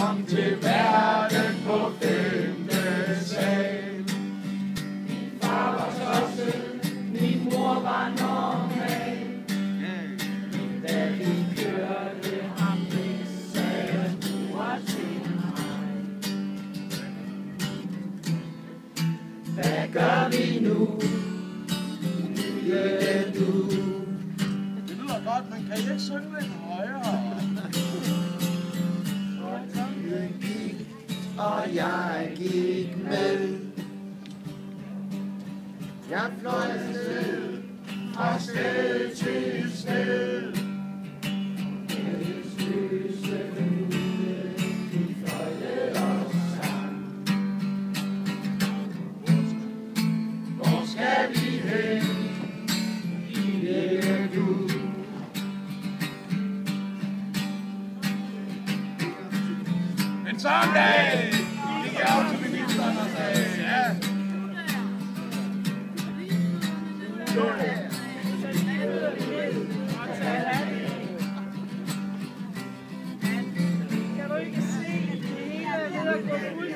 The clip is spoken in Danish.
kom til verden på 5. sal. Min far var tosset, min mor var normal. Da vi kørte ham væk, sagde mor til mig: hvad gør vi nu, lille du? Det lyder godt, men kan I ikke synge lidt højere? Tiden gik, og jeg gik med. Jeg fløj afsted, fra sted til sted. Meningsløse fugle, de fløjte og sang. Hvor skal vi hen, lille du? En sådan dag gik jeg op til ministeren og sagde, ja. Kan du ikke se, at det hele er ved at gå